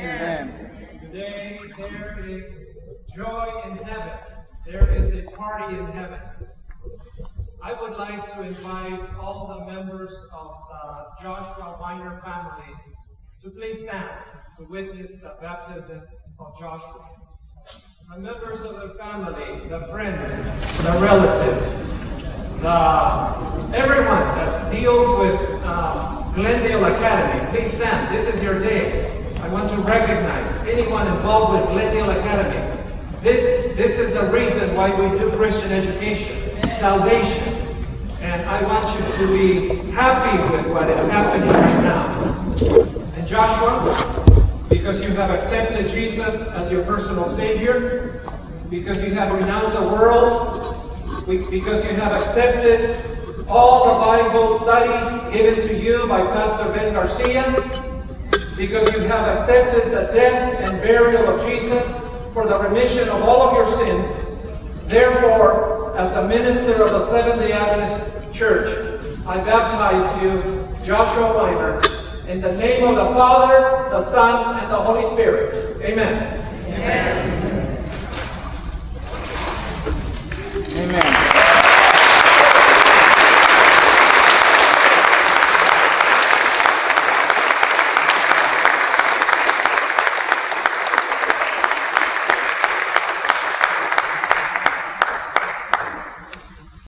Amen. Today there is joy in heaven. There is a party in heaven. I would like to invite all the members of the Joshua Weiner family to please stand to witness the baptism of Joshua. The members of the family, the friends, the relatives, everyone that deals with Glendale Academy, please stand. This is your day. I want to recognize anyone involved with Glendale Academy. This is the reason why we do Christian education, salvation. And I want you to be happy with what is happening right now. And Joshua, because you have accepted Jesus as your personal Savior, because you have renounced the world, because you have accepted all the Bible studies given to you by Pastor Ben Garcia, because you have accepted the death and burial of Jesus for the remission of all of your sins. Therefore, as a minister of the Seventh-day Adventist Church, I baptize you, Joshua Weiner, in the name of the Father, the Son, and the Holy Spirit. Amen. Amen.